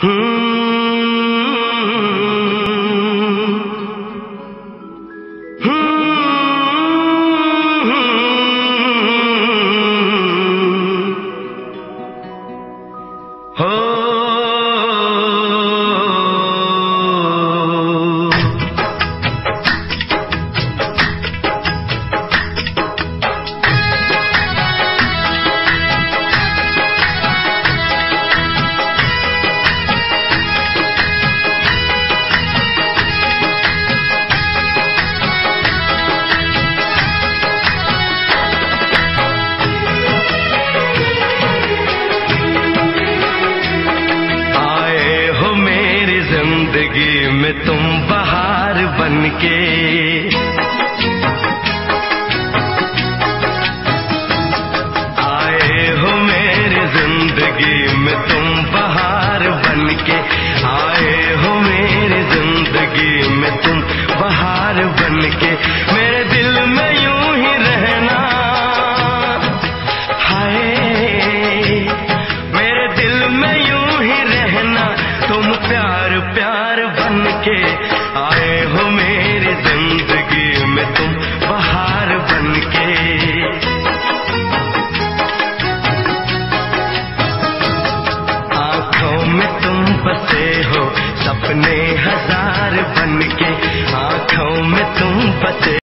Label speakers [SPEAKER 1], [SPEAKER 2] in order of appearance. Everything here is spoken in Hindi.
[SPEAKER 1] जिंदगी में तुम बहार बनके, आए हो मेरी जिंदगी में तुम बहार बनके, आए हो मेरी जिंदगी में तुम बहार बनके। मेरे दिल में यूं ही रहना, हाय मेरे दिल में यूं ही रहना, तुम प्यार प्यार बनके, आए हो मेरी जिंदगी में तुम बहार बनके।